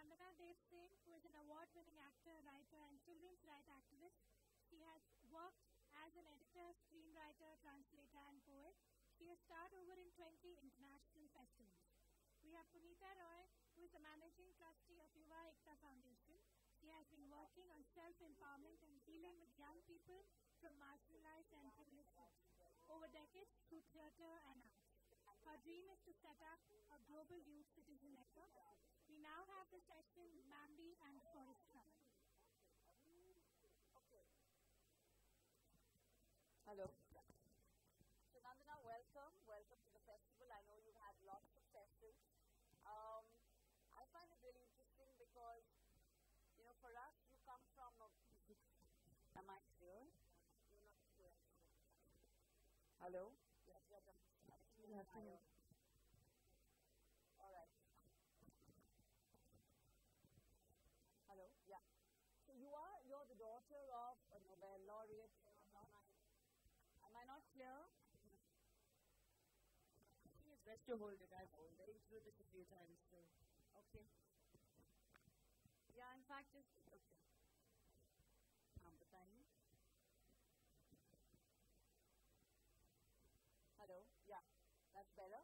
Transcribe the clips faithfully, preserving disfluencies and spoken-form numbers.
Nandana Dev Sen, who is an award-winning actor, writer, and children's rights activist. She has worked as an editor, screenwriter, translator, and poet. She has starred over in twenty international festivals. We have Puneeta Roy, who is the managing trustee of Yuva Ekta Foundation. She has been working on self-empowerment and healing with young people from marginalized and privileged groups over decades through theatre and arts. Her dream is to set up a global youth citizen network. We now have the session Mambi and Forest Club. Hello. So Nandana, welcome. Welcome to the festival. I know you've had lots of sessions. Um, I find it really interesting because, you know, for us, you come from a... Am I clear? You're not clear. Hello? Yes, you're done. You have to hear. All right. Hello? Yeah. So you are, you're the daughter of a Nobel laureate. Am I not clear? I think it's best to hold it. I've been through this a few times, so. Okay. Yeah, in fact, just. Okay. Um, बताइए. Hello? Yeah, that's better.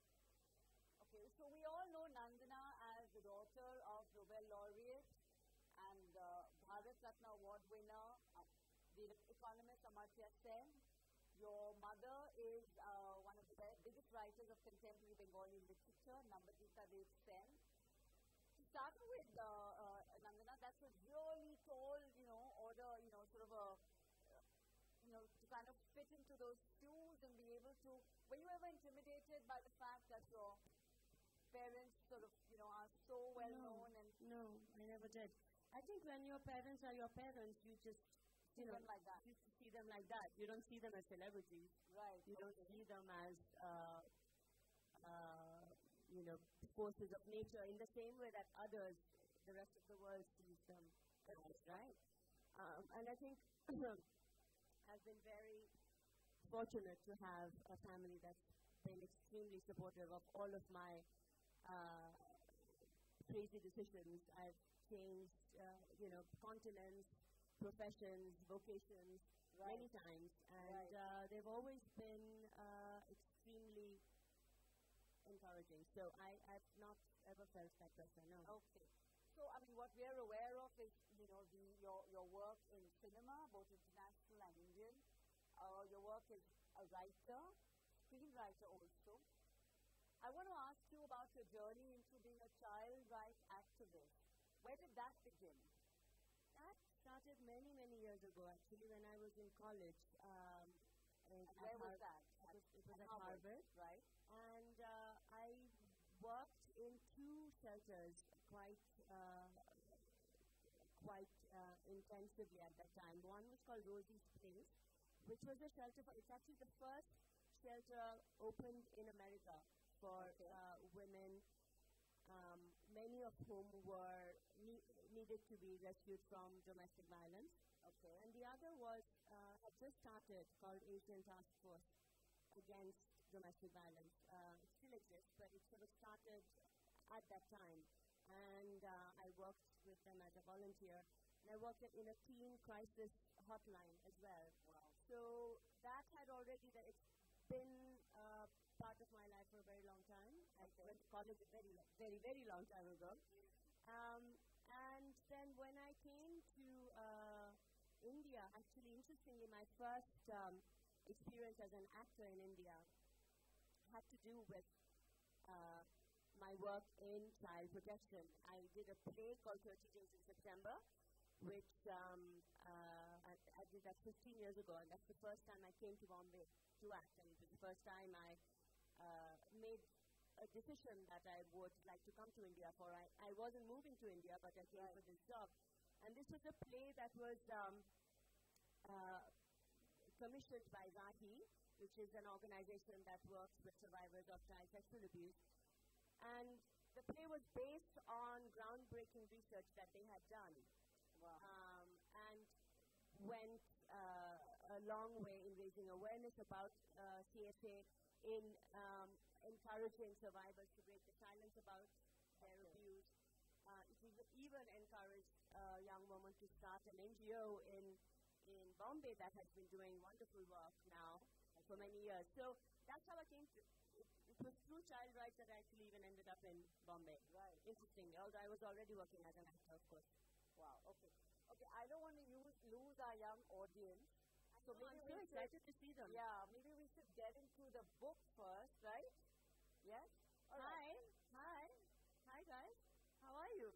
Okay, so we all know Nandana as the daughter of Nobel laureate and uh, Bharat Ratna award winner, uh, the economist Amity Sen. Your mother is uh, one of the biggest writers of contemporary Bengali literature, Nandana Dev Sen. To start with, uh, uh, Nandana, that's a really tall, you know, order, you know, sort of a, uh, you know, to kind of fit into those shoes and be able to. Were you ever intimidated by the fact that your parents sort of, you know, are so well no, known and? No, I never did. I think when your parents are your parents, you just. See you know, them like that. You see them like that. You don't see them as celebrities. Right. You okay. don't see them as, uh, uh, you know, forces of nature in the same way that others, the rest of the world sees them, as, right? Um, and I think I've been very fortunate to have a family that's been extremely supportive of all of my uh, crazy decisions. I've changed, uh, you know, continents, professions, vocations, right. many times, and right. uh, they've always been uh, extremely encouraging. So I, I've not ever felt that pressure, no. Okay. So, I mean, what we are aware of is, you know, the, your, your work in cinema, both international and Indian. Uh, your work as a writer, screenwriter also. I want to ask you about your journey into being a child rights activist. Where did that begin? That started many, many years ago, actually, when I was in college. Um, and where was that? It was, it was at at Harvard. Harvard. Right. And uh, I worked in two shelters quite, uh, quite uh, intensively at that time. One was called Rosie's Place, which was a shelter for, it's actually the first shelter opened in America for okay. uh, women, um, many of whom were ne needed to be rescued from domestic violence. Okay. And the other was, uh, had just started, called Asian Task Force Against Domestic Violence. Uh, it still exists, but it sort of started at that time. And uh, I worked with them as a volunteer. And I worked in a teen crisis hotline as well. Wow. So that had already, the, it's been uh, part of my life for a very long time. Okay. I went to college a very, very, very long time ago. Um, and then when I came to uh, India, actually, interestingly, my first um, experience as an actor in India had to do with uh, my work in child protection. I did a play called thirty days in September, which um, uh, I, I did that fifteen years ago, and that's the first time I came to Bombay to act, and it was the first time I uh, made a decision that I would like to come to India for. I, I wasn't moving to India, but I came right. for this job. And this was a play that was um, uh, commissioned by Rahi, which is an organization that works with survivors of child sexual abuse. And the play was based on groundbreaking research that they had done. Wow. Um, and went uh, a long way in raising awareness about uh, C S A, in um, encouraging survivors to break the silence about their okay. abuse, uh, it is even encouraged uh, young women to start an N G O in in Bombay that has been doing wonderful work now for many years. So that's how I came to. It, it was through child rights that I actually even ended up in Bombay. Right. Interesting. Although I was already working as an actor, of course. Wow. Okay. Okay. I don't want to use, lose our young audience. So Oh, maybe I'm so we excited should, to see them. Yeah. Maybe we should get into the book first, right? Yes. All right. Hi. Hi. Hi, guys. How are you?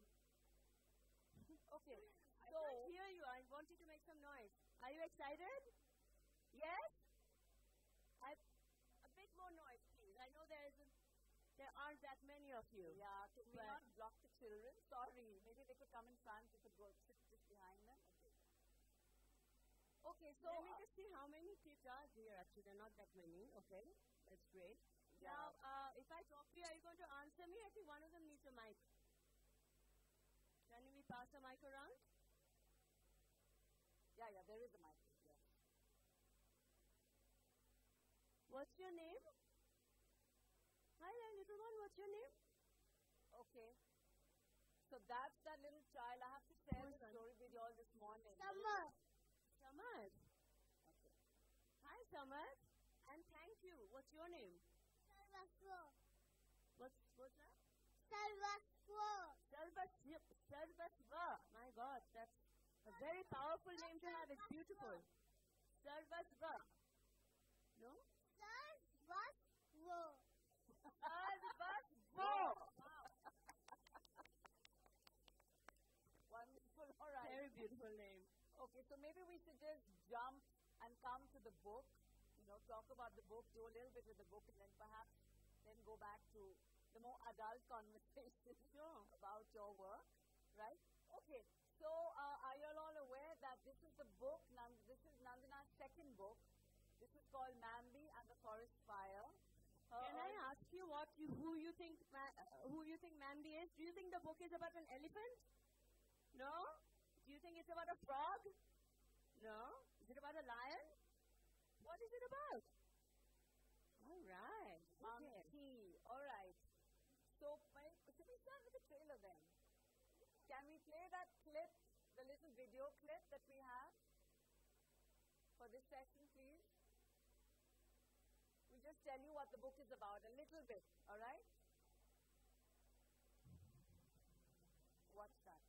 Okay. I So can't hear you. I want you to make some noise. Are you excited? Yes? I, a bit more noise, please. I know there isn't, there aren't that many of you. yeah, can we But- not block the children? Sorry. Maybe they could come in front. We could go sit just behind them. Okay. Okay. So Let me uh, just see how many kids are here. Actually, there are not that many. Okay, that's great. Yeah. Now, uh, if I talk to you, are you going to answer me? I think one of them needs a mic. Can we pass the mic around? yeah, yeah. There is a mic. Yeah. What's your name? Hi there, little one. What's your name? Okay. So that's that little child. I have to share Who's the that? story with you all this morning. Samad. Samad. Okay. Hi, Samad. And thank you. What's your name? Sarvaswa. What's what's that? Sarvaswa. Sarvasva. Sarvasva. My God, that's a very powerful name to have. It's beautiful. Sarvasva. No? Sarvaswa. Sarvasva. Wonderful. All right. Very beautiful name. Okay, so maybe we should just jump and come to the book. You know, talk about the book, do a little bit with the book, and then perhaps then go back to the more adult conversation Sure. about your work, right? Okay, so uh, are you all aware that this is the book, Nand- this is Nandana's second book. This is called Mambi and the Forest Fire. Her Can I early- ask you what you who you think ma- uh, who you think Mambi is? Do you think the book is about an elephant? No? Do you think it's about a frog? No? Is it about a lion? What is it about? All right. Okay. Amity. All right. So, my- should we start with the trailer then? Can we play that clip, the little video clip that we have for this session, please? We'll just tell you what the book is about a little bit, all right? Watch that.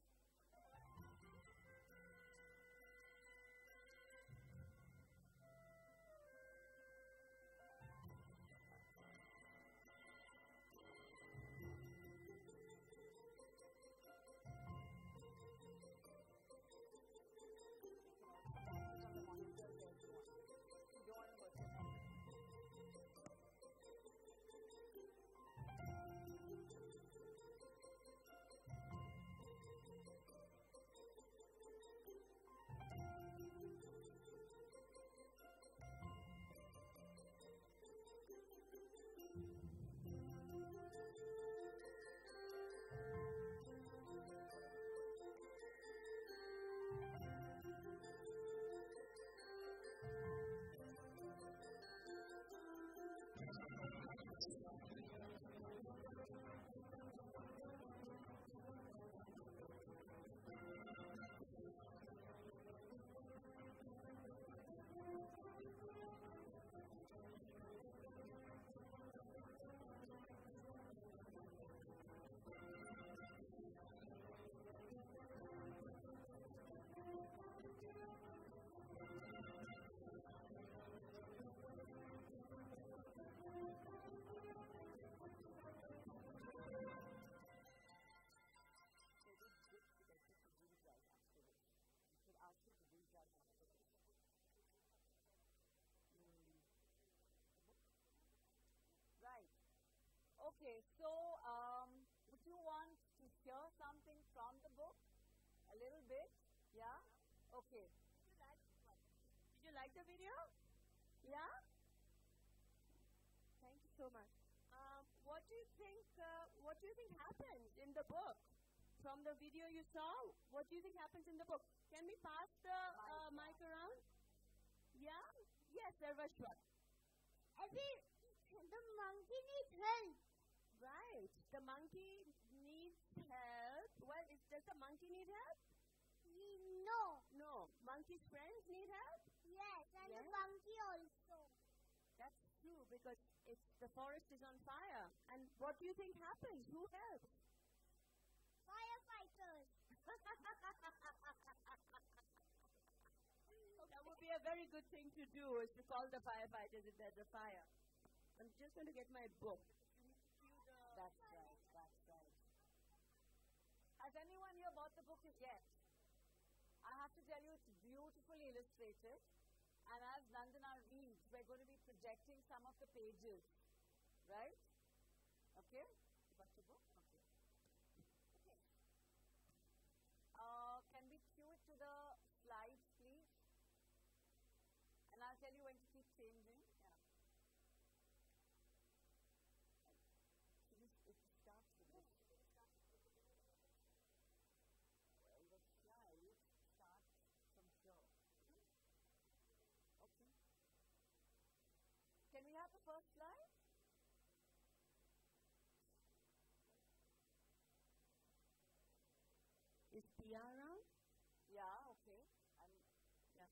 Right. Okay, so um, would you want to hear something from the book? A little bit? Yeah? Okay. Did you like the video? Yeah? Thank you so much. Um, what do you think? Uh, what do you think happens in the book? From the video you saw, what do you think happens in the book? Can we pass the uh, mic around? Yeah. Yes, Sarvashwa. Every the monkey needs help. Right. The monkey needs help. does the monkey need help? Ye- No. No. Monkey's friends need help? Yes, and the Yes. monkey also. That's true because it's the forest is on fire. And what do you think happens? Who helps? Firefighters. That would be a very good thing to do, is to call the firefighters if there's a fire. I'm just going to get my book. That's right, that's right. Has anyone here bought the book yet? I have to tell you, it's beautifully illustrated. And as Nandana reads, we're going to be projecting some of the pages. Right? Okay? You got your book? Okay. Okay. Uh, can we cue it to the slides, please? And I'll tell you when to keep changing. Yeah. So this, it starts with this. Well, the slide starts from here. Okay. Can we have the first slide? Is P R around? Yeah, okay. I'm Yeah.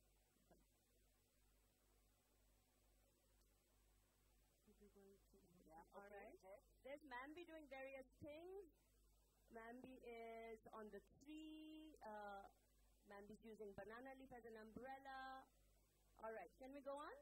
We're going to. Yeah, All okay. right. Yes. There's Mambi doing various things. Mambi is on the tree. Uh, Mambi's using banana leaf as an umbrella. All right. Can we go on?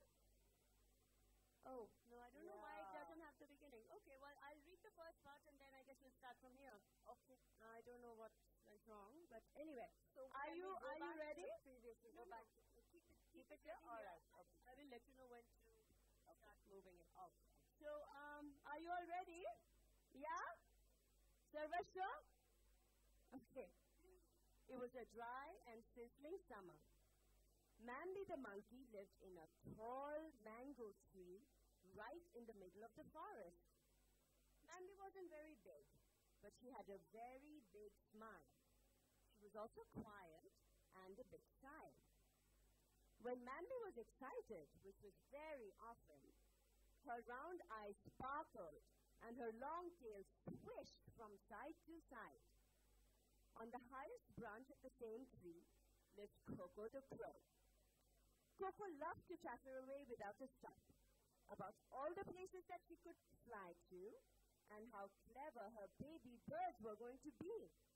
Oh, no, I don't know why it Yeah. doesn't have the beginning. Okay, well, I'll read the first part and then I guess we'll start from here. Okay. I don't know what went wrong, but anyway. So Are can you we go are you back to ready? the previous? We No, go no. back. Keep it, Keep it ready here? All right. Okay. I will let you know when to start moving it. Okay. So, um, are you all ready? Yeah? Sarvasha? Okay. It was a dry and sizzling summer. Mambi the monkey lived in a tall mango tree right in the middle of the forest. Mambi wasn't very big, but she had a very big smile. She was also quiet and a bit shy. When Mambi was excited, which was very often, her round eyes sparkled and her long tail swished from side to side. On the highest branch of the same tree lived Coco the crow. Coco loved to chatter away without a stop about all the places that she could fly to and how clever her baby birds were going to be.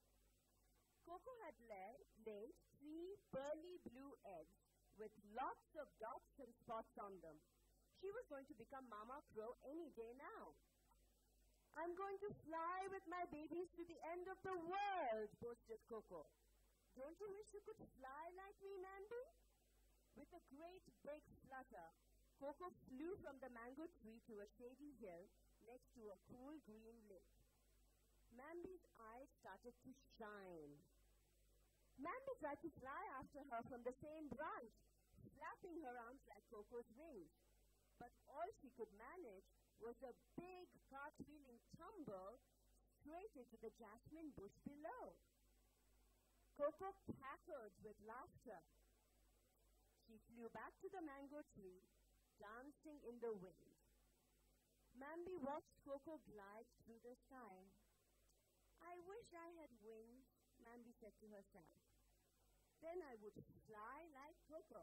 Coco had laid, laid three pearly blue eggs with lots of dots and spots on them. She was going to become Mama Crow any day now. I'm going to fly with my babies to the end of the world, boasted Coco. Don't you wish you could fly like me, Mambi? With a great big flutter, Coco flew from the mango tree to a shady hill next to a cool green lake. Mambi's eyes started to shine. Mambi tried to fly after her from the same branch, flapping her arms like Coco's wings. But all she could manage was a big cartwheeling tumble straight into the jasmine bush below. Coco cackled with laughter. She flew back to the mango tree, dancing in the wind. Mambi watched Coco glide through the sky. I wish I had wings, Mambi said to herself. Then I would fly like Coco.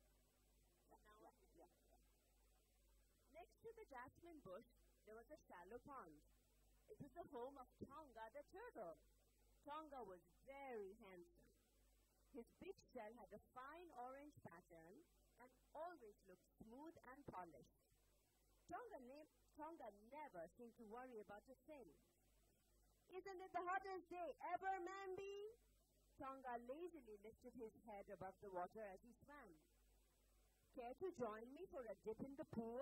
Now, yeah, yeah. Next to the jasmine bush, there was a shallow pond. It was the home of Tonga the turtle. Tonga was very handsome. His big shell had a fine orange pattern and always looked smooth and polished. Tonga, ne- Tonga never seemed to worry about a thing. Isn't it the hottest day ever, Mambi? Tonga lazily lifted his head above the water as he swam. Care to join me for a dip in the pool?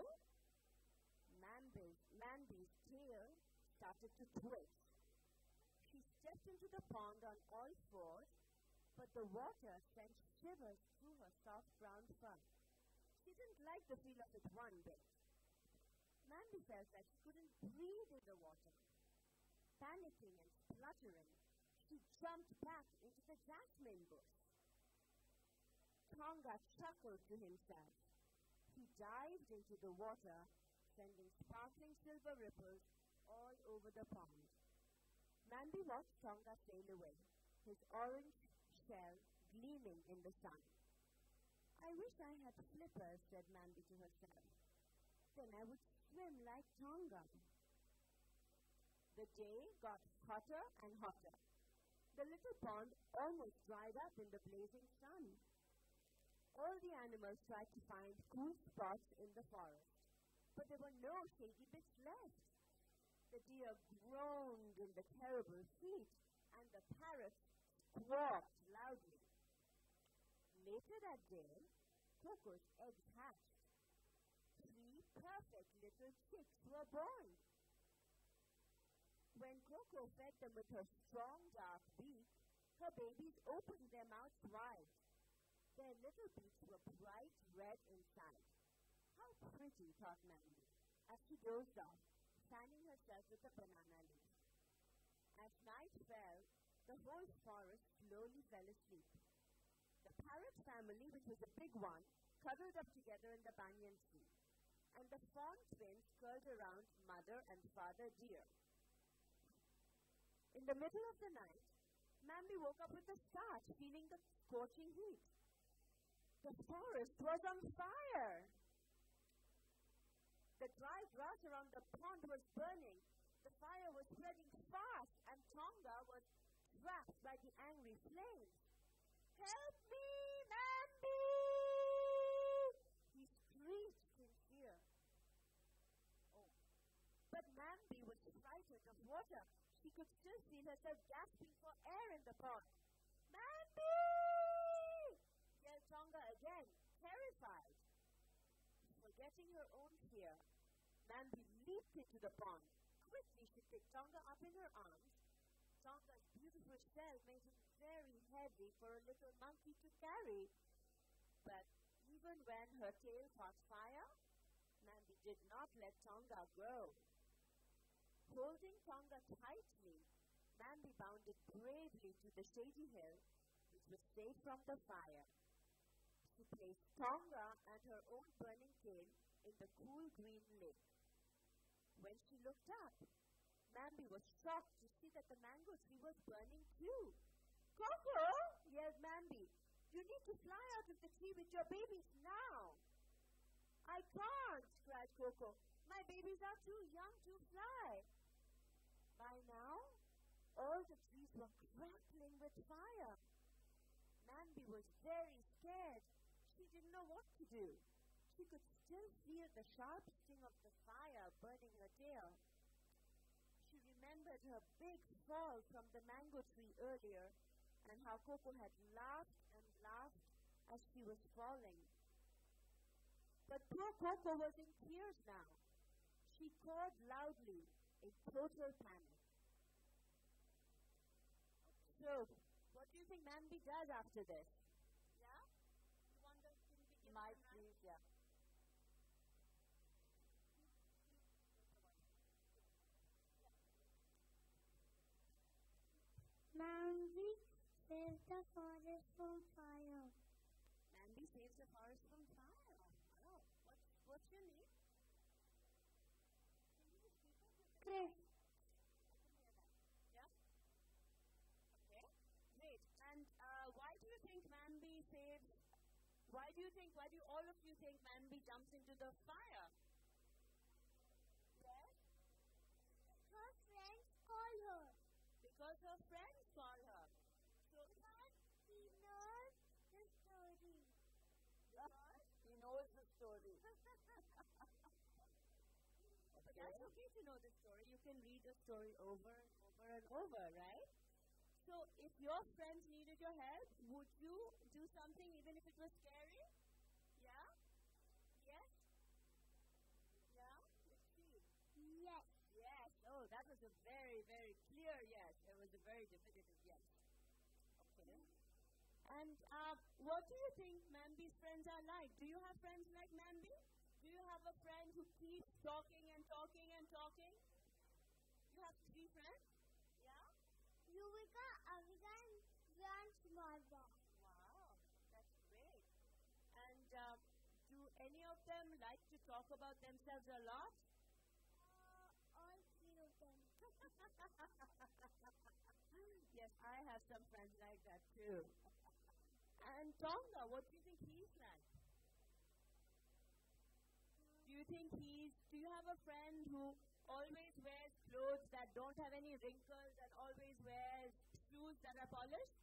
Mambi's, Mambi's tail started to twitch. She stepped into the pond on all fours, but the water sent shivers through her soft brown fur. She didn't like the feel of it one bit. Mambi felt that she couldn't breathe in the water. Panicking and spluttering, she jumped back into the jasmine bush. Tonga chuckled to himself. He dived into the water, sending sparkling silver ripples all over the pond. Mambi watched Tonga sail away. his orange shell gleaming in the sun. I wish I had flippers, said Mambi to herself. Then I would swim like Tonga. The day got hotter and hotter. The little pond almost dried up in the blazing sun. All the animals tried to find cool spots in the forest, but there were no shady bits left. The deer groaned in the terrible heat, and the parrots squawked loudly. Later that day, Coco's eggs hatched. Three perfect little chicks were born. When Coco fed them with her strong, dark beak, her babies opened their mouths wide. Their little beaks were bright red inside. How pretty, thought Mambi, as she dozed off, fanning herself with a banana leaf. As night fell, the whole forest slowly fell asleep. The parrot family, which was a big one, cuddled up together in the banyan tree, and the fawn twins curled around mother and father deer. In the middle of the night, Mambi woke up with a start, feeling the scorching heat. The forest was on fire. The dry grass around the pond was burning. The fire was spreading fast, and Tonga was trapped by the angry flames. Help me, Mambi! He screeched in fear. Oh. But Mambi was frightened of water. She could still feel herself gasping for air in the pond. Mambi! Yelled Tonga again, terrified. Forgetting her own fear, Mambi leaped into the pond. Quickly, she picked Tonga up in her arms. Tonga's beautiful shell made him very heavy for a little monkey to carry. But even when her tail caught fire, Mambi did not let Tonga go. Holding Tonga tightly, Mambi bounded bravely to the shady hill, which was safe from the fire. She placed Tonga and her own burning tail in the cool green lake. When she looked up, Mambi was shocked to see that the mango tree was burning too. Coco, yelled Mambi, you need to fly out of the tree with your babies now. I can't, cried Coco. My babies are too young to fly. By now, all the trees were crackling with fire. Mambi was very scared. She didn't know what to do. She could still feel the sharp sting of the fire burning her tail. She remembered her big fall from the mango tree earlier and how Coco had laughed and laughed as she was falling. But poor Coco was in tears now. She called loudly in total panic. So, what do you think Mambi does after this? Yeah? You want the thing to give Mic, please, yeah. Mambi saves the forest from fire. Mambi saves the forest from fire. Wow. What's, what's your name? Chris. Yeah? Okay. Great. And uh, why do you think Mambi saves, why do you think, why do all of you think Mambi jumps into the fire? Yes? Her friends call her. Because her friends call her. So But he knows the story. because He knows the story. But that's okay to know the story. You can read the story over and over and over, right? So if your friends needed your help, would you do something even if it was scary? Yeah? Yes? Yeah? Let's see. Yes. Yes. Oh, that was a very, very clear yes. It was a very definitive yes. Okay. And uh, what do you think Mambi's friends are like? Do you have friends like Mambi? Do you have a friend who keeps talking and talking and talking? You have three friends? Yeah? Yuvika, Avika, and Jan Smallba. Wow, that's great. And uh, do any of them like to talk about themselves a lot? Uh, all three of them. Yes, I have some friends like that too. And Tonga, what do you think he's like? Do you think he's, do you have a friend who always wears clothes that don't have any wrinkles and always wears shoes that are polished?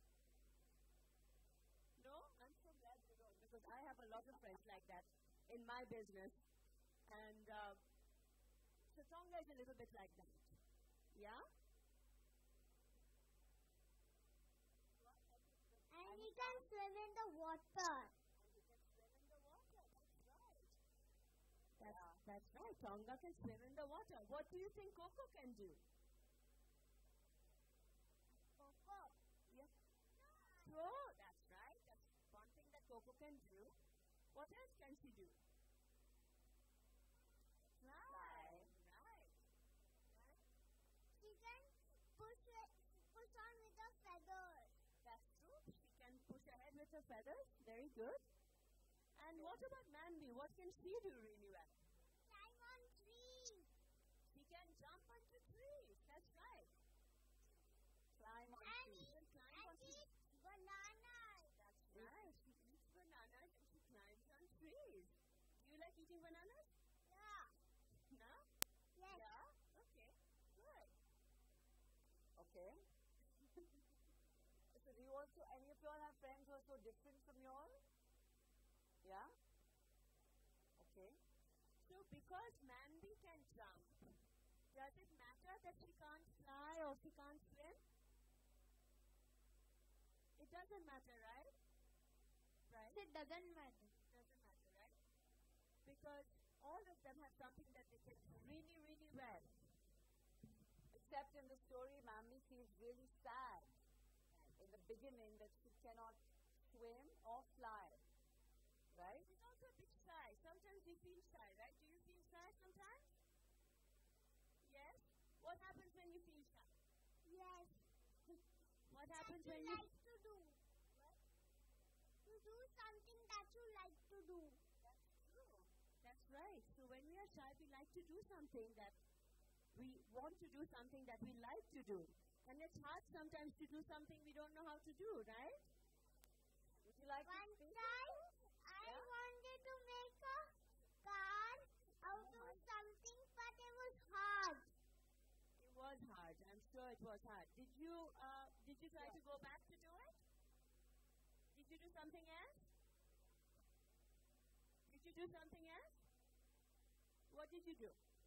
No? I'm so glad you don't, because I have a lot of friends like that in my business. And uh, so Tonga is a little bit like that. Yeah? And he can swim in the water. That's, that's right. Tonga can swim in the water. What do you think Coco can do? Coco. Yes. Throw. That's right. That's one thing that Coco can do. What else can she do? Fly. Right. She can push it, push on with the feathers. That's true. She can push ahead with her feathers. Very good. And what about Mambi? What can she do really well? Climb on trees. She can jump onto trees. That's right. Climb on And trees. She can climb And on eat trees. bananas. That's right. She eats bananas and she climbs on trees. Do you like eating bananas? Yeah. No? Yes. Yeah? Okay. Good. Okay. So do you also, any of you all have friends who are so different from you all? Yeah? Okay. So because Mambi can jump, does it matter that she can't fly or she can't swim? It doesn't matter, right? Right? It doesn't matter. It doesn't matter, right? Because all of them have something that they can do really, really well. Except in the story, Mambi feels really sad in the beginning that she cannot swim or fly. Right? She's also a bit shy. Sometimes we feel shy, right? Do you feel shy sometimes? Yes? What happens when you feel shy? Yes. What That happens you when you... like to do. What? To do something that you like to do. That's true. That's right. So when we are shy, we like to do something that we want to do something that we like to do. And it's hard sometimes to do something we don't know how to do, right? Would you like One to speak? time, I Yeah? wanted to make a car out Oh of my. something, but it was hard. It was hard. I'm sure it was hard. Did you uh, did you try Yeah. to go back to do it? Did you do something else? Did you do something else? What did you do?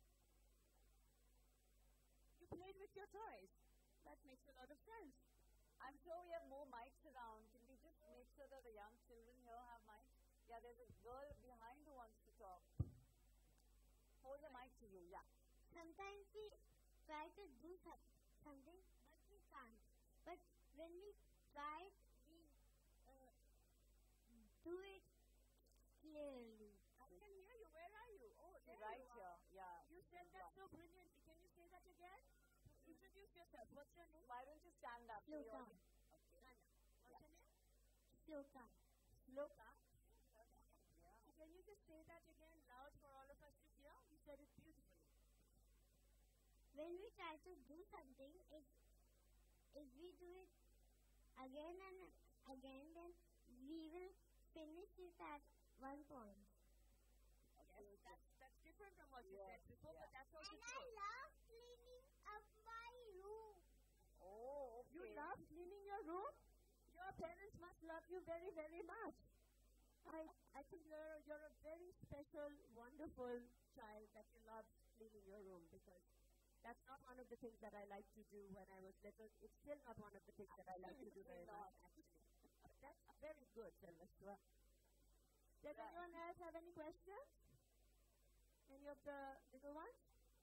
You played with your toys. That makes a lot of sense. I'm sure we have more mics around. Can we just make sure that the young children here have mics? Yeah, there's a girl behind who wants to talk. Hold the mic to you, yeah. Sometimes we try to do some- something, but we can't. But when we try, we uh, do it clearly. I can hear you. Where are you? Oh, there Right you here, are. yeah. You said that so brilliantly. Can you say that again? Introduce yourself. What's your name? Why don't you stand up? Slow We all- down. Okay. Nanda. What's your name? Sloka. Sloka. Can you just say that again loud for all of us to hear? You said it beautifully. When we try to do something, if if we do it again and again, then we will finish it at one point. Yes, that's, that's different from what you Yes, said before, yeah. but that's also And I true. love cleaning up my room. Oh, okay. You love cleaning your room? Your parents must love you very, very much. I, I think you're, you're a very special, wonderful child that you love cleaning your room, because that's not one of the things that I like to do when I was little. It's still not one of the things that I like to do very much, actually. But that's very good, Selva. Does Right. anyone else have any questions? Any of the little ones?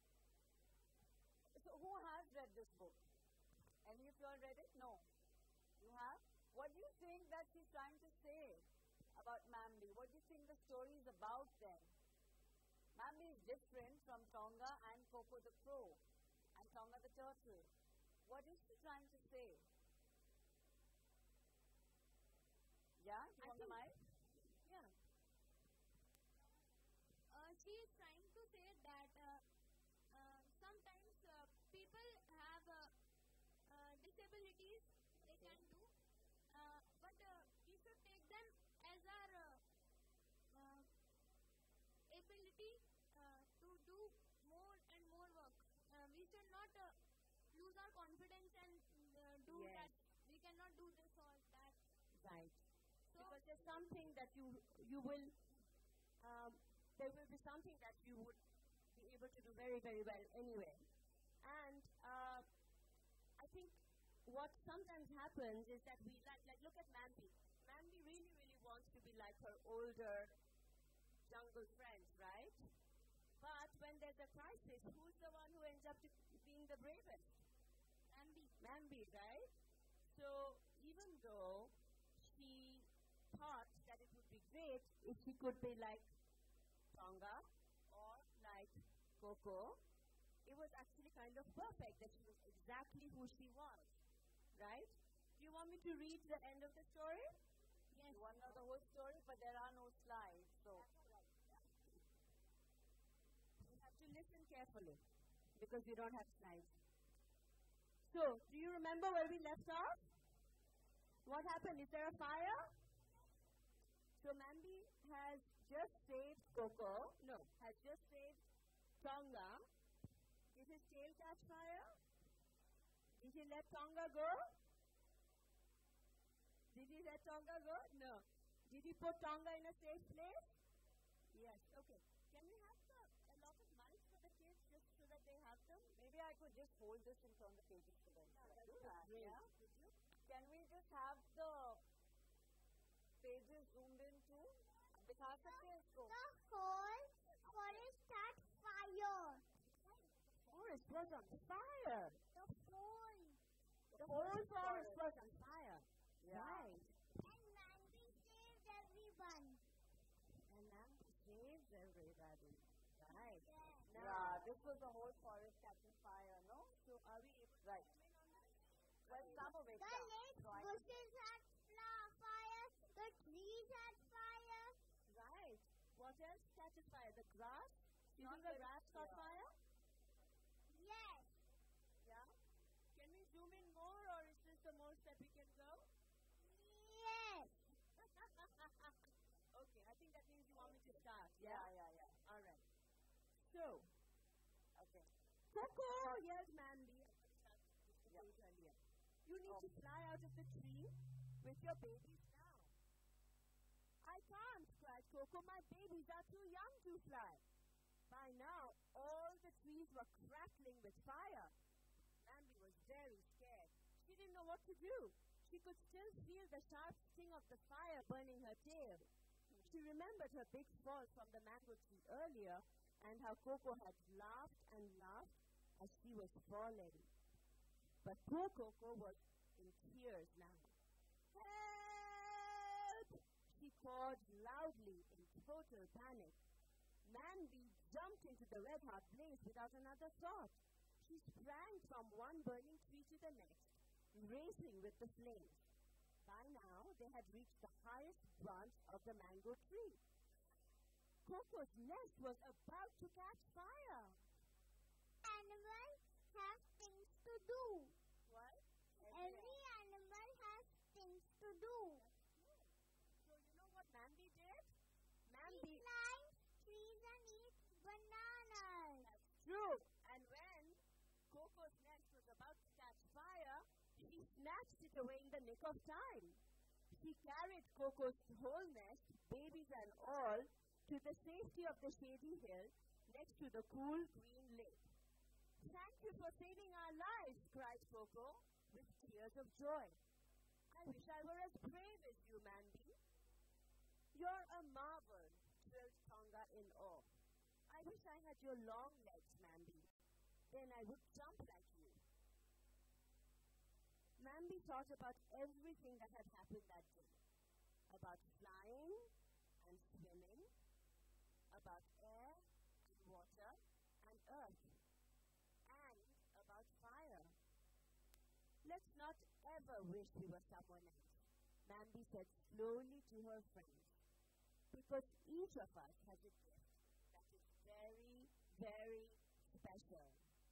So who has read this book? Any of you all read it? No. You have? What do you think that she's trying to say about Mambi? What do you think the story is about then? Mambi is different from Tonga and Coco the Crow and Tonga the Turtle. What is she trying to say? Yeah? Do you I want the think- mic? Yeah. Uh, she is trying to say that uh, uh, sometimes uh, people have uh, uh, disabilities. They can ability uh, to do more and more work. Uh, we should not uh, lose our confidence and uh, do Yes. that. We cannot do this or that. Right. So, Because there's something that you you will um, there will be something that you would be able to do very very well anyway. And uh, I think what sometimes happens is that we like like look at Mambi. Mambi really really wants to be like her older jungle friends, right? But when there's a crisis, who's the one who ends up to being the bravest? Mambi. Mambi, right? So even though she thought that it would be great if she could be like Tonga or like Coco, it was actually kind of perfect that she was exactly who she was, right? Do you want me to read the end of the story? You want to know the whole story, but there are no slides, so. You have to listen carefully because we don't have slides. So, do you remember where we left off? What happened? Is there a fire? So Mambi has just saved Coco. No, has just saved Tonga. Did his tail catch fire? Did he let Tonga go? Did he let Tonga go? No. Did he put Tonga in a safe place? Yes. Okay. Can we have the, a lot of mics for the kids just so that they have them? Maybe I could just hold this and turn the pages to them. Yeah, Should I that do would be that? great. Yeah? Could you? Can we just have the pages zoomed in too? दिखा सकते हैं इसको? The whole forest had fire. Forest was on fire. The whole. The whole forest was on fire. Yeah. Right. And Mambi saved everyone. And Mambi saves everybody. Right. Yes. Now, Yeah, this was the whole forest catching fire, no? so are we able to Right. come in on that? Well, some of it. The yeah. lake So I- bushes had fla- fire. The trees had fire. Right. What else catches fire? The grass? You Not think the very grass caught clear. fire? Yes. Yeah. Can we zoom in more or is this the most that we can go? Yes. Okay, I think that means you want me to start. Yeah, yeah, yeah. All right. So, Okay. Coco, yelled Mambi. I'm going to start this the Yeah. page earlier. You need Oh. to fly out of the tree with your babies now. I can't, cried Coco. My babies are too young to fly. By now, all the trees were crackling with fire. Mambi was very scared. She didn't know what to do. She could still feel the sharp sting of the fire burning her tail. She remembered her big fall from the mango tree earlier and how Coco had laughed and laughed as she was falling. But poor Coco was in tears now. Help! She called loudly in total panic. Mambi jumped into the red-hot blaze without another thought. She sprang from one burning tree to the next, racing with the flames. By now, they had reached the highest branch of the mango tree. Coco's nest was about to catch fire. Animals have things to do. What? Every animal has things to do. So you know what Mambi did? He Mambi... climbs trees and eats bananas. That's true. And when Coco's nest was about to catch fire, she snatched it away in the nick of time. She carried Coco's whole nest, babies and all, to the safety of the shady hill next to the cool green lake. Thank you for saving our lives, cried Coco with tears of joy. I wish I were as brave as you, Mambi. You're a marvel, trilled Tonga in awe. I wish I had your long legs, Mambi. Then I would jump like you. Mambi thought about everything that had happened that day. About flying and swimming, about air and water and earth, and about fire. Let's not ever wish we were someone else, Mambi said slowly to her friends, because each of us has a gift that is very, very special.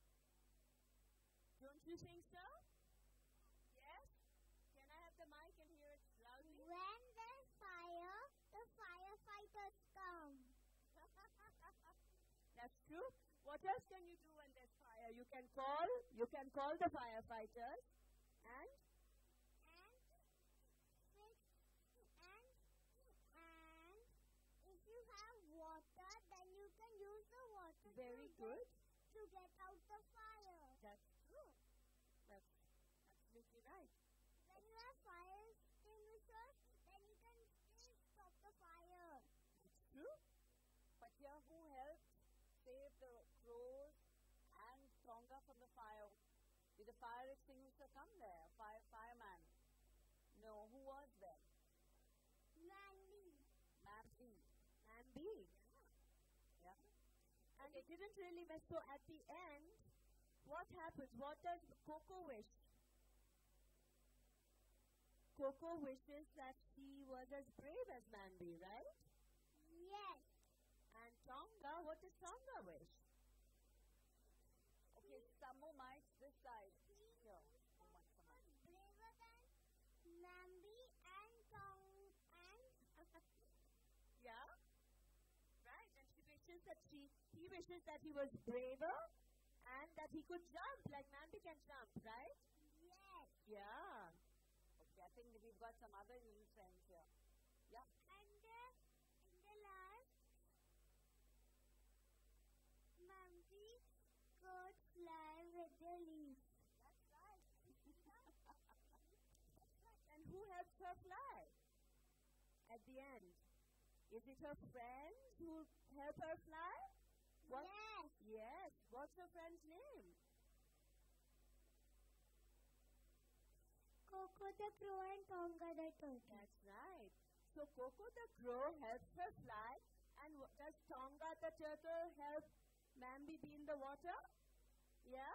Don't you think so? Yes? Can I have the mic and hear it loudly? When there's fire, the firefighters come. That's true. What else can you do when there's fire? You can call, you can call the firefighters and And fix and and if you have water, then you can use the water very to good. get, to get out the fire. That's true. That's absolutely right. When you have fire extinguisher, then you can still stop the fire. That's true. But here, who helped save the crows and Tonga from the fire? Did the fire extinguisher come there? Fire fireman? No. Who was there? Mandy. Mambi. Mambi. Yeah. And it didn't really mess. So at the end, what happens? What does Coco wish? Coco wishes that she was as brave as Mambi, right? Yes. And Tonga, what does Tonga wish? Okay, some more mics this side. Here. He was braver than Mambi and Tong and Yeah? Right, and she wishes that she, he wishes that he was braver and that he could jump like Mambi can jump, right? yes. Yeah. Okay, I think we've got some other little friends here. Yeah. And uh, in the last, Mambi could fly with the leaf. That's right. And who helps her fly at the end? Is it her friends who help her fly? What? Yes. Yes. What's her friend's name? Coco the crow and Tonga the turtle. That's right. So Coco the crow helps her fly, and w- does Tonga the turtle help Mambi be in the water? Yeah?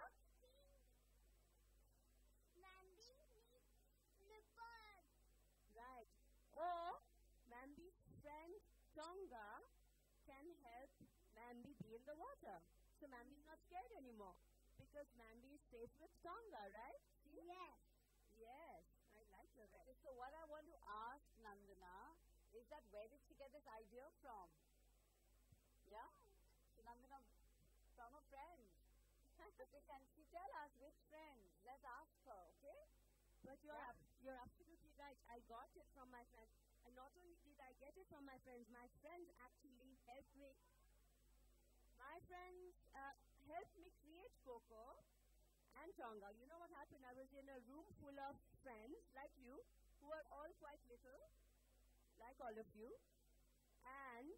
Mambi needs slippers. Right. Or Mambi's friend Tonga can help Mambi be in the water. So Mambi's not scared anymore because Mambi is safe with Tonga, right? Yes. Yes. I like your Okay, so what I want to ask Nandana is that where did she get this idea from? Yeah? So Nandana, from a friend. Okay, can she tell us which friend? Let's ask her, okay? But you're, Yeah. ab- you're absolutely right. I got it from my friends. And not only did I get it from my friends, my friends actually helped me. My friends uh, helped me create Coco and Tonga. You know what happened? I was in a room full of friends like you who are all quite little, like all of you. And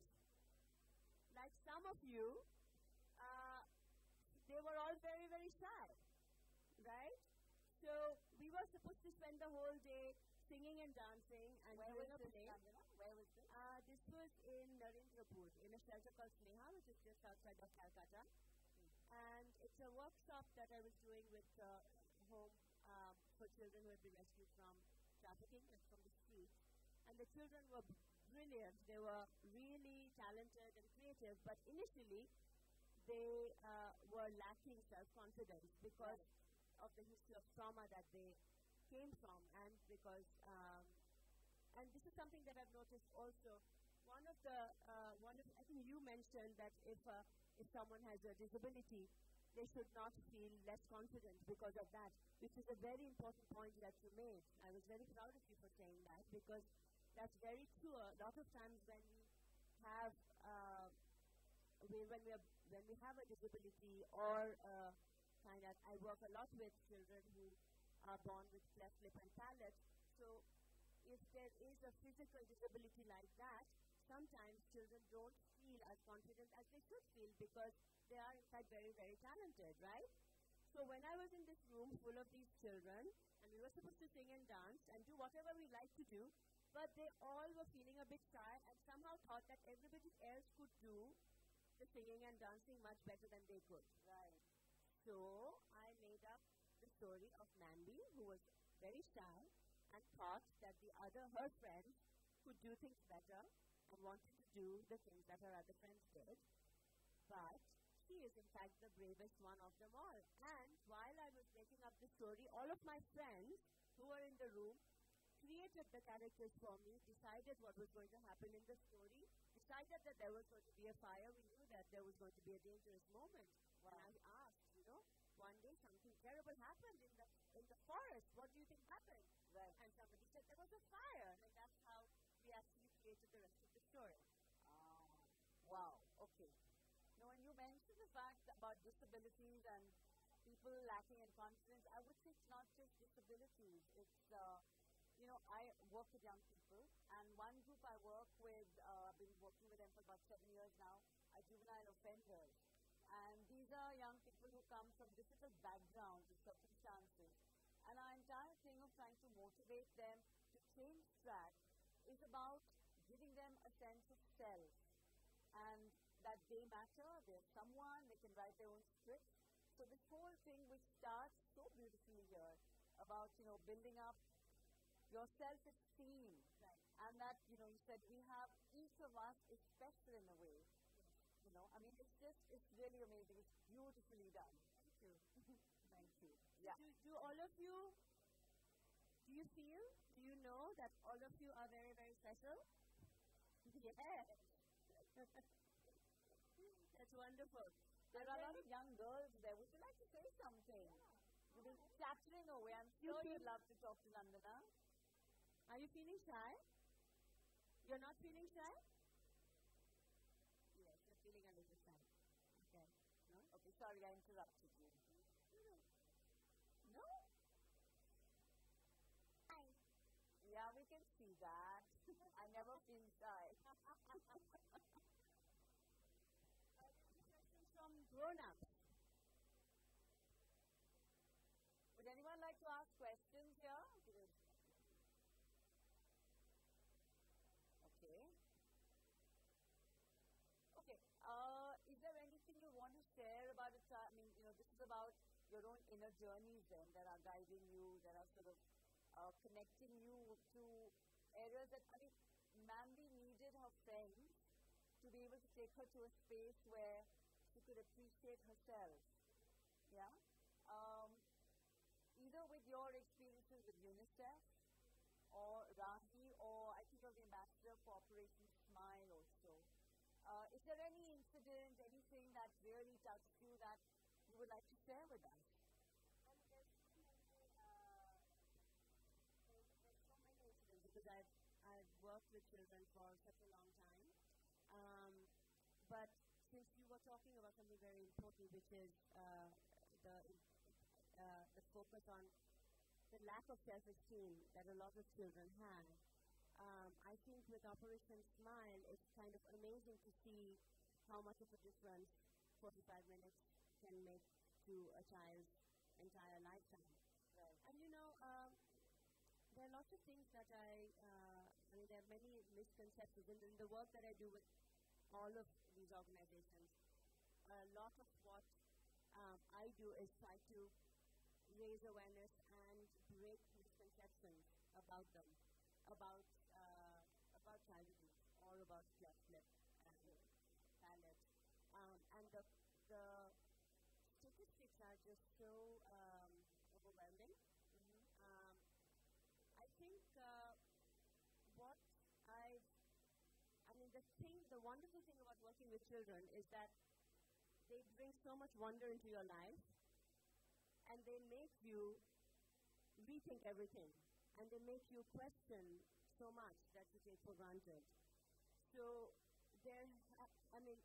like some of you, uh, they were all very, very shy, right? So we were supposed to spend the whole day singing and dancing and Where doing was a this, play. Nandana? Where was this? Uh, this was in Narendrapur, in a shelter called Sneha, which is just outside of Calcutta. And it's a workshop that I was doing with uh, home um, for children who had been rescued from trafficking and from the streets. And the children were b- brilliant. They were really talented and creative, but initially they uh, were lacking self-confidence because of the history of trauma that they came from, and because um, and this is something that I've noticed also. One of the uh, one of I think you mentioned that if uh, if someone has a disability, they should not feel less confident because of that, which is a very important point that you made. I was very proud of you for saying that because that's very true. A lot of times when we have uh, we, when we are, when we have a disability or uh, kind of, I work a lot with children who are born with cleft lip and palate. So if there is a physical disability like that, sometimes children don't feel as confident as they should feel because they are in fact very, very talented, right? So when I was in this room full of these children, and we were supposed to sing and dance and do whatever we like to do, but they all were feeling a bit shy and somehow thought that everybody else could do the singing and dancing much better than they could. Right. So I made up the story of Mambi, who was very shy and thought that the other, her friends, could do things better and wanted to do the things that her other friends did. But she is in fact the bravest one of them all. And while I was making up the story, all of my friends who were in the room created the characters for me, decided what was going to happen in the story, which decided that there was going to be a fire, we knew that there was going to be a dangerous moment. Wow. And I asked, you know, one day something terrible happened in the in the forest. What do you think happened? Right. And somebody said there was a fire, and that's how we actually created the rest of the story. Ah, wow. Okay. Now, when you mentioned the fact about disabilities and people lacking in confidence, I would say it's not just disabilities. It's, uh, you know, I work with young people, and one group I work with, uh, I've been working with them for about seven years now, are juvenile offenders. And these are young people who come from difficult backgrounds and circumstances. And our entire thing of trying to motivate them to change track is about giving them a sense of self and that they matter, they're someone, they can write their own scripts. So this whole thing which starts so beautifully here about, you know, building up your self-esteem. Right. And that, you know, you said we have, each of us is special in a way. You know, I mean, it's just, it's really amazing. It's beautifully done. Thank you. Thank you. Yeah. Do, do all of you, do you feel, do you know that all of you are very, very special? Yes. That's wonderful. There are a lot of young girls there. Would you like to say something? You've been chattering away. I'm You sure feel- you'd love to talk to Nandana. Are you feeling shy? You're not feeling shy? Yes, you're feeling a little shy. Okay. No? Okay, sorry, I interrupted you. No? Hi. Yeah, we can see that. I never feel shy. Questions from grown-ups. Would anyone like to ask questions here? Okay. Okay. Uh, is there anything you want to share about it? I mean, you know, this is about your own inner journeys then that are guiding you, that are sort of uh, connecting you to areas that, I mean, Mambi needed her friends to be able to take her to a space where she could appreciate herself. Yeah? Um, either with your experiences with UNICEF or Rahi, or I think you're the ambassador for Operation Smile also. Uh, is there any incident, anything that really touched you that you would like to share with us? Because I've, I've worked with children for such a long time. Um, but since you were talking about something very important, which is uh, the, uh, the focus on the lack of self-esteem that a lot of children have, um, I think with Operation Smile, it's kind of amazing to see how much of a difference forty-five minutes can make to a child's entire lifetime. Right. And you know, um, there are lots of things that I, uh, I mean, there are many misconceptions in, in the work that I do with all of these organizations. A lot of what um, I do is try to raise awareness and break misconceptions about them, about uh, about child abuse or about cleft lip and palate. Um, and the, the statistics are just so um, overwhelming. Um, I think uh, what I've, I mean, the thing, the wonderful thing about working with children is that they bring so much wonder into your life, and they make you rethink everything, and they make you question so much that you take for granted. So there, ha- I mean,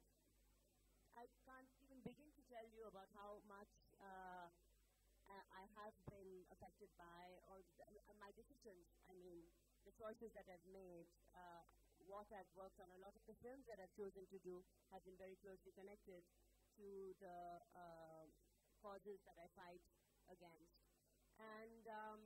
I can't even begin to tell you about how much uh, uh, I have been affected by, or th- uh, my decisions, I mean, the choices that I've made, uh, what I've worked on. A lot of the films that I've chosen to do have been very closely connected to the uh, causes that I fight against. And um,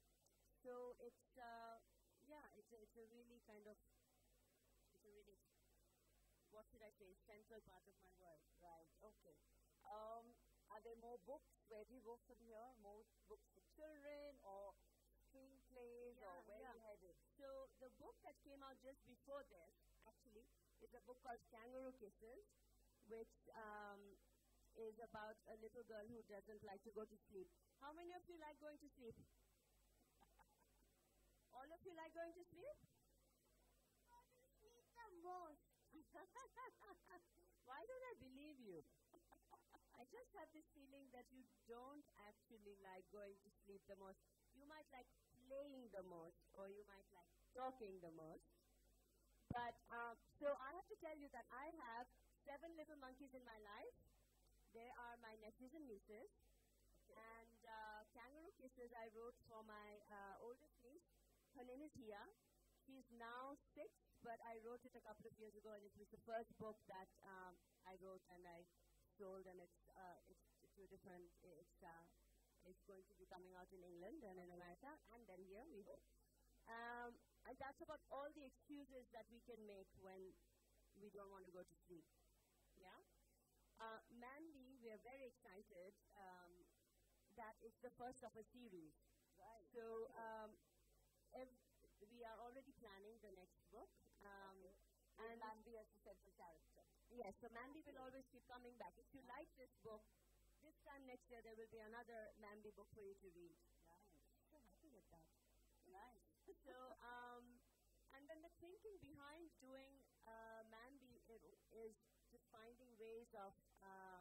so it's, uh, yeah, it's a, it's a really kind of, it's a really, what should I say, central part of my work. Right, okay. Um, are there more books? Where do you go from here? More books for children or screenplays or Yeah, where yeah. are you headed? So the book that came out just before this, actually, is a book called Kangaroo Kisses, which um, is about a little girl who doesn't like to go to sleep. How many of you like going to sleep? All of you like going to sleep? Sleep the most. Why don't I believe you? I just have this feeling that you don't actually like going to sleep the most. You might like playing the most, or you might like talking the most. But, um, so I have to tell you that I have seven little monkeys in my life. They are my nephews and nieces. And uh, Kangaroo Kisses I wrote for my uh, oldest niece. Her name is Hia. She's now six, but I wrote it a couple of years ago, and it was the first book that um, I wrote and I sold, and it's uh, it's to a different. It's uh, it's going to be coming out in England and in America, and then here we hope. Um, and that's about all the excuses that we can make when we don't want to go to sleep. Yeah. Uh, Mambi, we are very excited. Um, that is the first of a series. Right. So um, ev- we are already planning the next book. Um, okay. And Mambi as the central character. Yes, so Mambi will always keep coming back. If you like this book, this time next year there will be another Mambi book for you to read. Nice. So happy with that. Nice. So, um, and then the thinking behind doing uh, Mambi it is just finding ways of, um,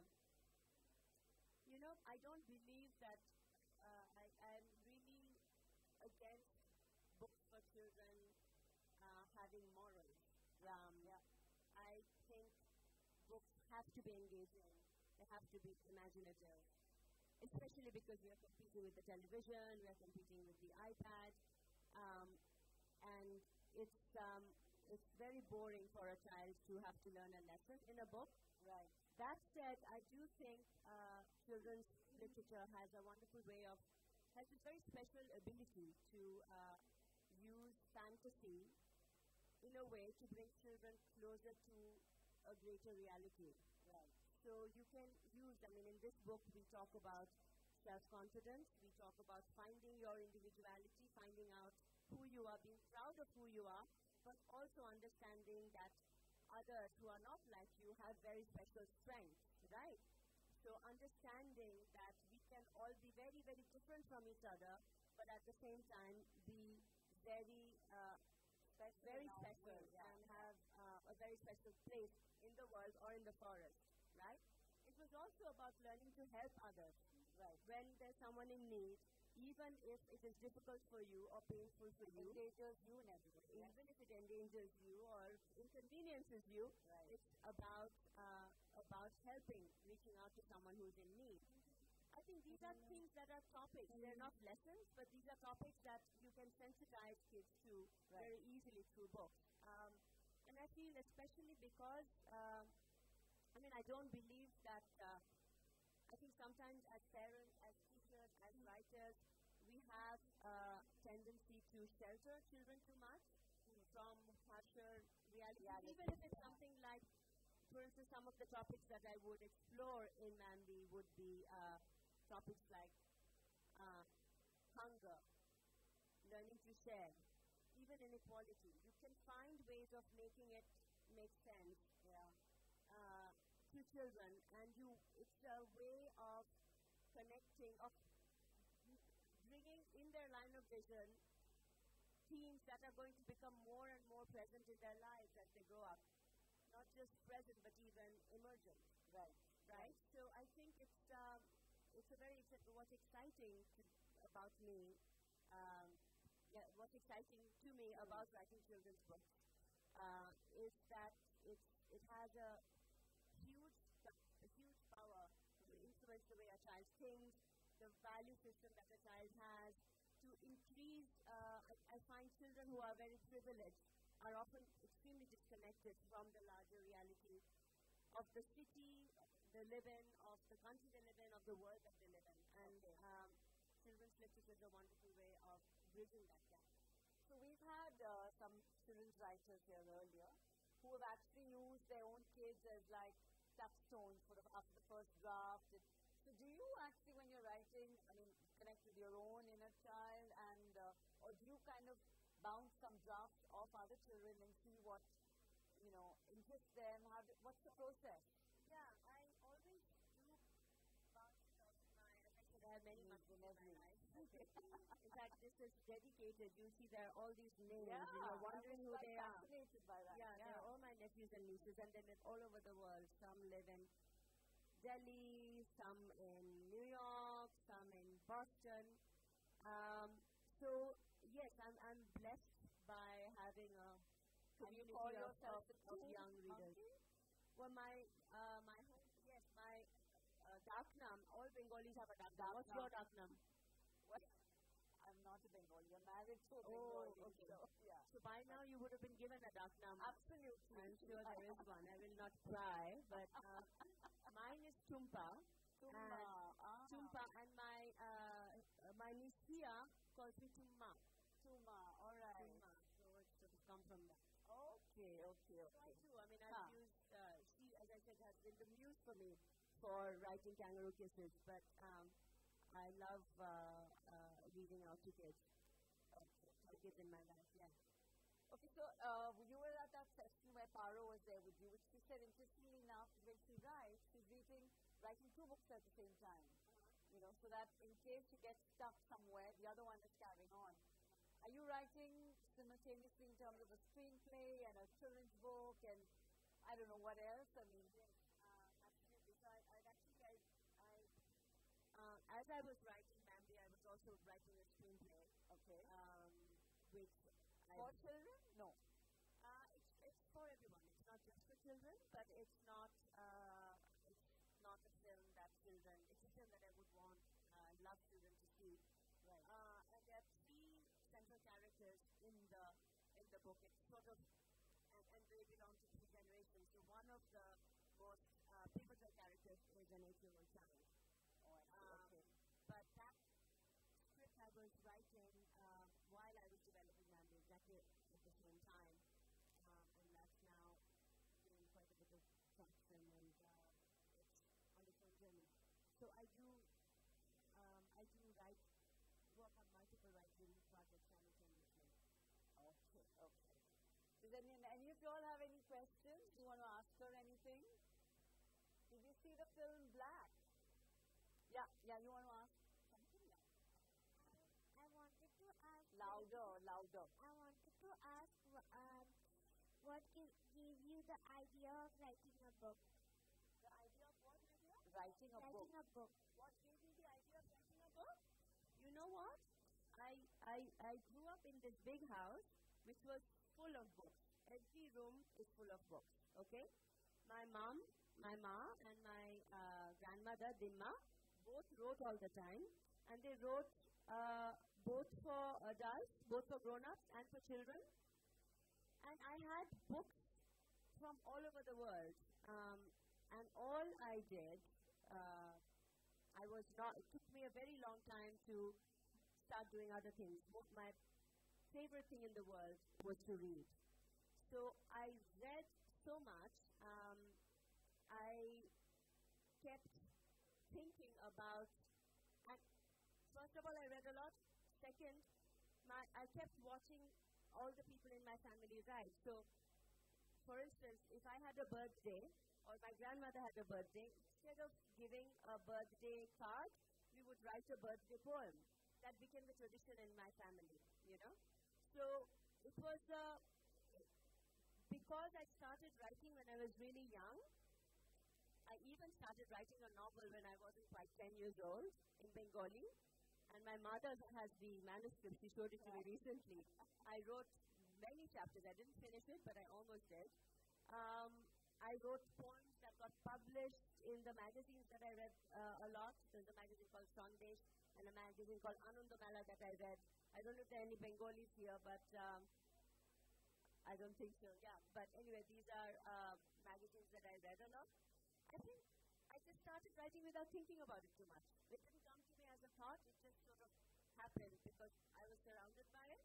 you know, I don't believe that uh, I am really against books for children uh, having morals. Um, Yeah. I think books have to be engaging. They have to be imaginative, especially because we are competing with the television, we are competing with the iPad, um, and it's um, it's very boring for a child to have to learn a lesson in a book. Right. That said, I do think uh, children's literature has a wonderful way of, has this very special ability to uh, use fantasy in a way to bring children closer to a greater reality. Right. So you can use, I mean, in this book we talk about self-confidence, we talk about finding your individuality, finding out who you are, being proud of who you are, but also understanding that others who are not like you have very special strengths, right? So understanding that we can all be very, very different from each other, but at the same time be very uh, Special very in our special way, yeah. and have uh, a very special place in the world or in the forest, right? It was also about learning to help others, Right. when there's someone in need, even if it is difficult for you or painful for you, Endangers you and everybody. Right. even if it endangers you or inconveniences you, Right. it's about uh, about helping, reaching out to someone who's in need. I think these are things that are topics. They're not lessons, but these are topics that you can sensitize kids to Right. very easily through books. Um, and I feel especially because, um, I mean, I don't believe that, uh, I think sometimes as parents, as teachers, as writers, we have a tendency to shelter children too much from harsher realities, Reality, even if it's something like, for instance, some of the topics that I would explore in Mambi would be uh, topics like uh, hunger, learning to share, even inequality. You can find ways of making it make sense Yeah. uh, to children, and you, it's a way of connecting, of bringing in their line of vision themes that are going to become more and more present in their lives as they grow up. Not just present, but even emergent. Right. Right? So I think it's um, it's a very exci- what's exciting to, about me. Um, yeah, what's exciting to me about writing children's books uh, is that it's it has a huge a huge power to influence the way a child thinks, the value system that a child has, to increase. Uh, I, I find children who are very privileged are often extremely disconnected from the larger reality of the city they live in, of the country they live in, of the world that they live in. And um, children's literature is a wonderful way of bridging that gap. So we've had uh, some children's writers here earlier who have actually used their own kids as like touchstones for the, after the first draft. And so do you actually, when you're writing, I mean, connect with your own inner child, and uh, or do you kind of bounce some drafts off other children and see what, you know, interests them? How do, what's the process? Yeah, I always do bounce off my, as I said, I have many monkeys in my life. In fact, this is dedicated. You see there are all these names, Yeah, and you're wondering I was who quite they are. fascinated by that. Yeah, they're all my my nephews and nieces, and they live all over the world. Some live in Delhi, some in New York, some in Boston. Um, so yes, I'm I'm blessed by having a community call of, yourself of, the of true young readers. Mambi? Well, my uh, my home, yes, my uh, Daknam. All Bengalis have a Daknam. What's your Daknam? What? I'm not a Bengali. I'm married to a Oh, Bengali. okay. So, yeah. So by now you would have been given a Daknam. Absolutely. I'm sure there is one. I will not cry, but uh, mine is Tumpa. Tumma. Ah. Tumpa, and my uh, uh, my niece Sia calls me Tumma. Tumma. All right. Tumma. So it's sort of come from that. Okay, okay, So I okay. do. I mean, I've Huh. used, uh, she, as I said, has been the muse for me for writing Kangaroo Kisses, but um, I love uh, uh, reading out to kids. Okay. To the kids in my life, yeah. Okay, so uh, you were at that session where Paro was there with you, which she said, interestingly enough, when she writes, she's reading, writing two books at the same time. You know, so that in case she gets stuck somewhere, the other one is carrying on. Are you writing simultaneously in terms of a screenplay and a children's book and I don't know what else? I mean, Uh, absolutely. So I, I actually, I, I uh, as I was writing Mambi, I was also writing a screenplay, okay. um, which I For children? No. Uh, it's, it's for everyone. It's not just for children, but it's not uh, it's not a film that children. It's a film that I would want uh, love children to see. Right. Uh, and there are three central characters in the in the book. It's sort of and, and they belong to three generations. So one of the most uh, pivotal characters is an eight-year-old child. Oh, I see. Um, Okay. But that script I was writing uh, while I was developing Mambi exactly at the same time, um, and that's now doing quite a bit of traction and uh, it's on its own journey. So I do, um, I do write, work on multiple writing projects simultaneously. Okay, okay. Does any, any of you all have any questions? Do you want to ask her anything? Did you see the film Black? Yeah, yeah, you want to ask something? Yeah. I wanted to ask. Louder, louder. I wanted to ask wh- um, what gave, gave you the idea of writing a book? The idea of what, Lydia? Writing a book. Writing a book. What gave me the idea of writing a book? You know what? I, I, I grew up in this big house which was full of books. Every room is full of books, okay? My mom, my ma, and my uh, grandmother, Dimma, both wrote all the time. And they wrote uh, both for adults, both for grown-ups, and for children. And I had books from all over the world. Um, and all I did, uh, I was not, it took me a very long time to start doing other things. Mo- My favorite thing in the world was to read. So I read so much. Um, I kept thinking about, and first of all, I read a lot. Second, my, I kept watching all the people in my family write. So, for instance, if I had a birthday, or my grandmother had a birthday, instead of giving a birthday card, we would write a birthday poem. That became the tradition in my family, you know. So it was uh, because I started writing when I was really young. I even started writing a novel when I wasn't quite ten years old in Bengali. And my mother has the manuscript. She showed it to me recently. I wrote many chapters. I didn't finish it, but I almost did. Um, I wrote poems that got published in the magazines that I read uh, a lot. There's a magazine called Sandesh and a magazine called Anandamala that I read. I don't know if there are any Bengalis here, but um, I don't think so. Yeah, but anyway, these are uh, magazines that I read a lot. I think I just started writing without thinking about it too much. It didn't come to me as a thought. It just sort of happened because I was surrounded by it.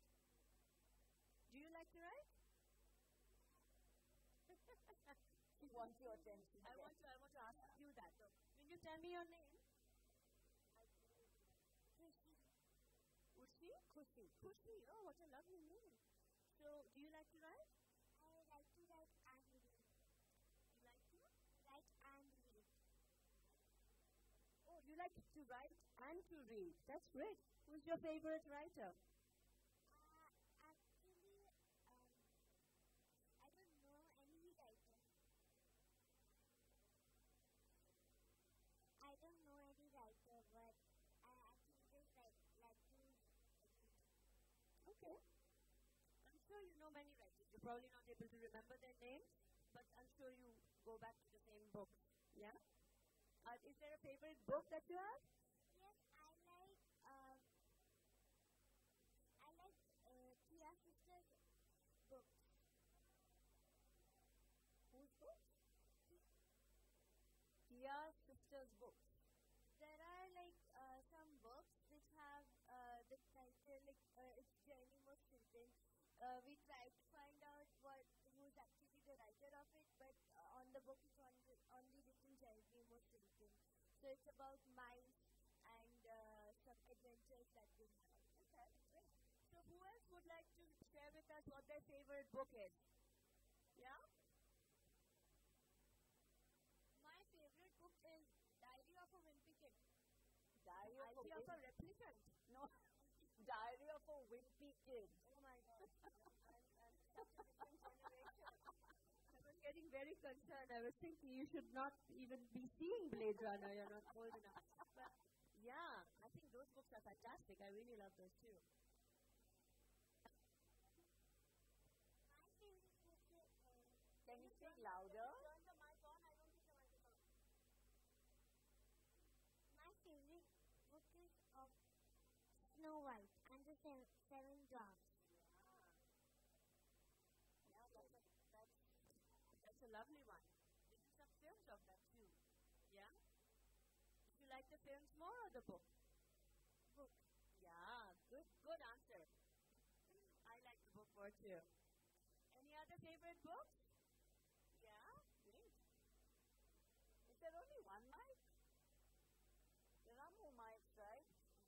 Do you like to write? She wants your attention. I yes. want to. I want to ask you that. So, will you tell me your name? Kushi. Kushi. Kushi. Oh, what a lovely name. So, do you like to write? I like to write and read. You like to? Write and read. Oh, you like to write and to read. That's great. Who's your favorite writer? Uh, actually, um, I don't know any writer, Okay. I'm sure you know many writers. You're probably not able to remember their names, but I'm sure you go back to the same books. Yeah? Uh, is there a favorite book that you have? Yes, I like uh, I like uh, Tia Sister's book. Whose book? Tia's sister's book. There are like uh, some books which have uh, the title like uh, it's Journey Most Children. Uh, we tried to find out what who's actually the writer of it, but uh, on the book it's only, only written Journey Most Children. So it's about mice and uh, some adventures that we have. Okay, great. So who else would like to share with us what their favorite book is? Yeah? My favorite book is Diary of a Wimpy Kid. Diary of a Idea of a Wimpy replicant. No. Diary of a Wimpy Kid. Oh my God. I'm, I'm such a different generation. I was getting very concerned. I was thinking you should not even be seeing Blade Runner. You're not old enough. But yeah, I think those books are fantastic. I really love those too. My favorite book is uh, Can you speak louder? Turn the mic on. I don't think the mic is on. my favorite book is of Snow White and the Seven, seven Dwarfs. Yeah, that's a, that's, that's a lovely one. This is some films of that too. Yeah? Did you like the films more or the book? Book. Yeah, good, good answer. I like the book more too. Any other favorite books? Yeah, great. Is there only one mic? There are more mics, right?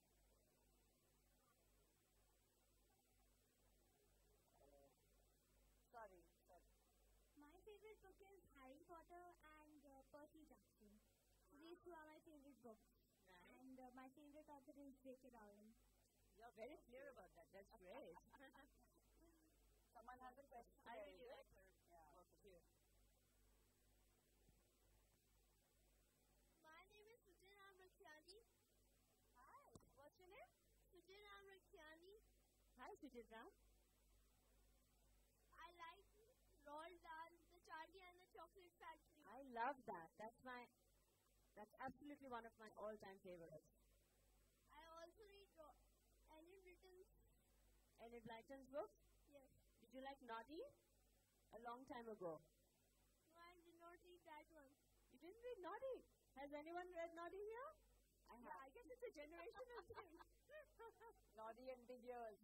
Sorry, sorry. My favorite book is Harry Potter and uh, Percy Jackson. These two are my favorite books. Nice. And uh, my favorite author is J K Rowling. You're very clear about that. That's great. Someone has a question. I there, really is it? like her Yeah. book too. My name is Sujiram Rakhyani. Hi, what's your name? Sujiram Rakhyani. Hi, Sujitra. I like Roald Dahl, The Charlie and the Chocolate Factory. I love that. That's my, that's absolutely one of my all-time favorites. I also read Ro- Ellen Britton's. Enid Blyton's books? Yes. Did you like Noddy? A long time ago. No, I did not read that one. You didn't read Noddy? Has anyone read Noddy here? I Yeah, have. I guess it's a generational thing. Naughty and big ears.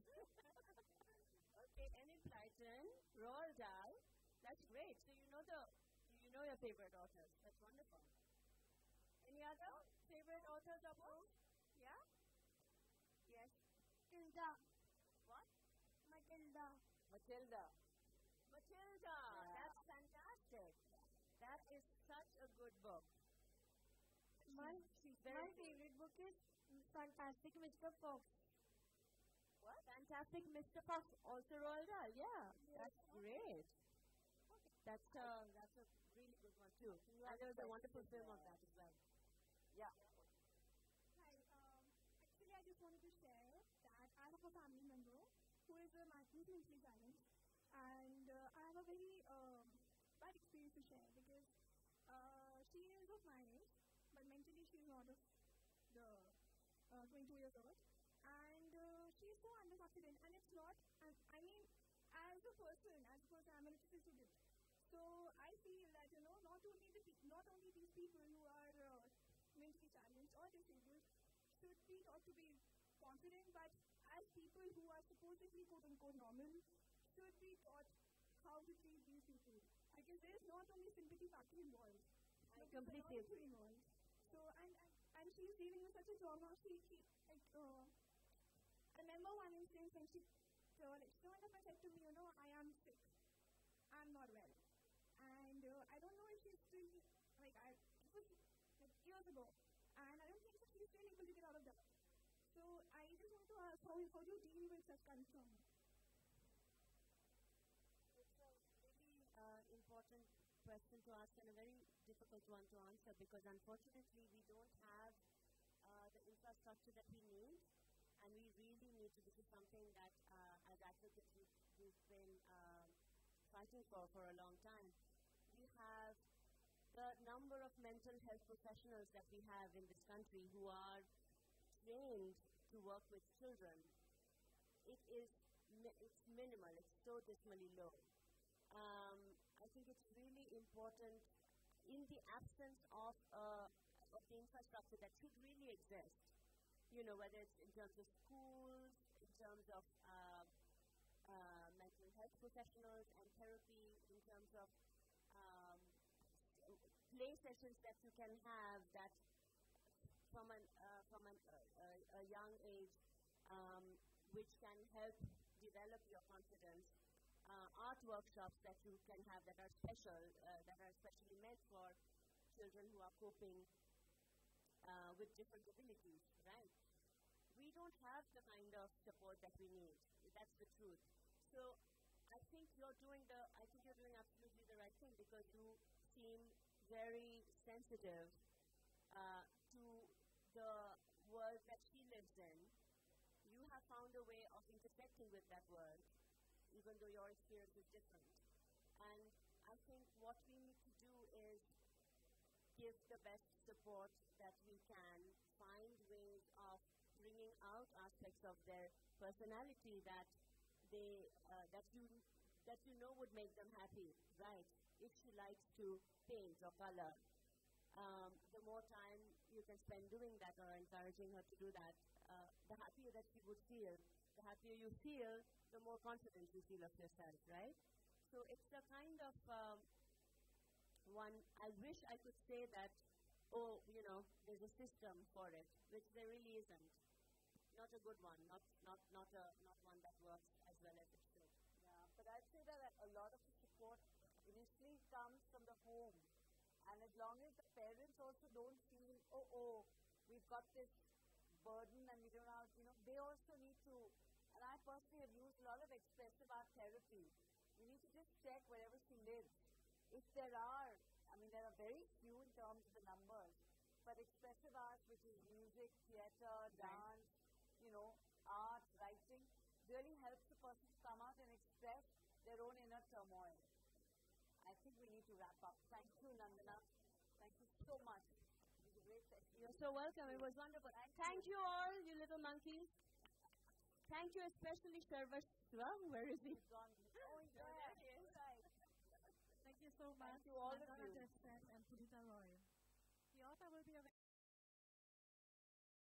Okay, Enid Blyton, Roald Dahl. That's great. So you know the, you know your favorite authors. That's wonderful. Any other favorite authors or books? Yeah? Yes. Matilda. What? Matilda. Matilda. Matilda. Yeah. That's fantastic. That is such a good book. My, She's my very favorite book is Fantastic Mister Fox. What? Fantastic Mister Fox, also Roald Dahl. Yeah, that's great. That's a that's a really good one too. And there was a wonderful film of that as well. Yeah. Hi. Um, actually, I just wanted to share that I have a family member who is a ma- who's mentally challenged, and uh, I have a very um, bad experience to share because uh, she is of my age, but mentally she is not of the uh, twenty-two years old, and uh, she is so underconfident, and it's not. And I mean, as a person, as a person, I'm a literature student. So I feel that you know not only the pe- not only these people who are uh, mentally challenged or disabled should be taught to be confident, but as people who are supposedly quote unquote normal should be taught how to treat these people. Because there is not only sympathy factor involved, I but completely there's a lot agree. involved. So and and, and she's dealing with such a trauma. She she like uh, I remember one instance when she uh, like she went up and said to me, you know, I am sick. I'm not well. And uh, I don't know if she's still, like, I, it was like years ago. And I don't think that she's still able to get out of that. So I just want to ask, how, how do you deal with such kind of trauma? It's a really uh, important question to ask and a very difficult one to answer because unfortunately we don't have uh, the infrastructure that we need, and we really need to. This is something that, uh, as been um, fighting for for a long time. We have the number of mental health professionals that we have in this country who are trained to work with children. It is mi- it's minimal. It's so dismally low. Um, I think it's really important in the absence of uh, of the infrastructure that should really exist. You know, whether it's in terms of schools, in terms of uh, uh, mental health professionals and therapy, in terms of um, play sessions that you can have that from an uh, from an, uh, uh, a young age, um, which can help develop your confidence. Uh, art workshops that you can have that are special, uh, that are especially meant for children who are coping uh, with different abilities, right? We don't have the kind of support that we need. That's the truth. So I think you're doing the, I think you're doing absolutely the right thing because you seem very sensitive uh, to the world that she lives in. You have found a way of intersecting with that world, even though your experience is different. And I think what we need to do is give the best support that we can, find ways of bringing out aspects of their personality that they, uh, that you, that you know would make them happy, right? If she likes to paint or color, um, the more time you can spend doing that or encouraging her to do that, uh, the happier that she would feel. The happier you feel, the more confident you feel of yourself, right? So it's a kind of um, one, I wish I could say that, oh, you know, there's a system for it, which there really isn't. Not a good one, not, not, not, a, not one that works as well as it should. Yeah, but I'd say that a lot of the support initially comes from the home. And as long as the parents also don't feel, oh, oh, we've got this burden and we don't know, you know, they also need to, and I personally have used a lot of expressive art therapy. You need to just check wherever she lives. If there are, I mean, there are very few in terms of the numbers, but expressive arts, which is music, theater, dance, you know, art, writing, really helps the person to come out and express their own inner turmoil. I think we need to wrap up. Thank you, Nandana. Thank you so much. It was a great session. You're so welcome. It was wonderful. Thank, Thank you. you all, you little monkeys. Thank you especially, Sharvashwa. Where is he? He's gone. Oh, he's there. He is. Right. Thank you so much, Thank you all of Nandana you. Dev Sen and Puneeta Roy.